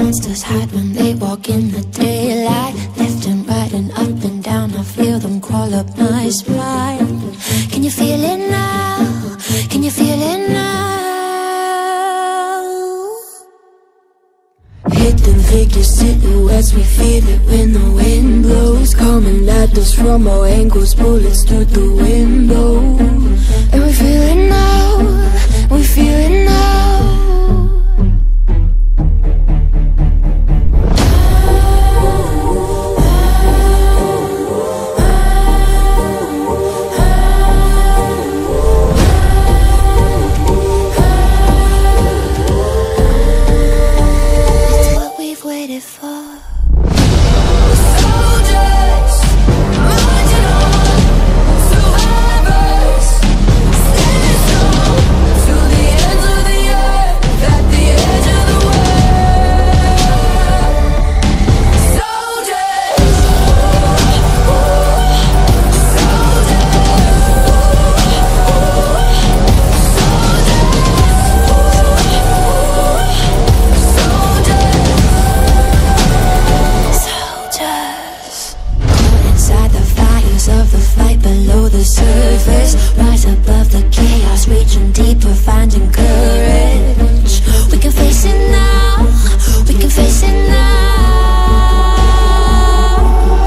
monsters hide when they walk in the daylight. Left and right and up and down, I feel them crawl up my spine. Can you feel it now? Can you feel it now? Hidden figures, silhouettes, we feel it when the wind blows. Coming at us from all angles, bullets through the window. And we feel it now, we feel it now. Of the fight below the surface, rise above the chaos, reaching deeper, finding courage. We can face it now, we can face it now.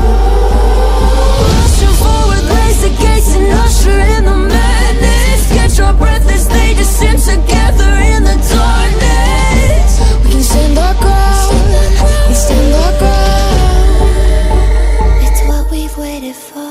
Rushing forward, raise the gates and usher in the madness. Catch our breath as they descend together in the darkness. We can stand our ground, we stand our ground. It's what we've waited for.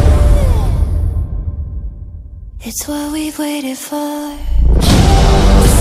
It's what we've waited for.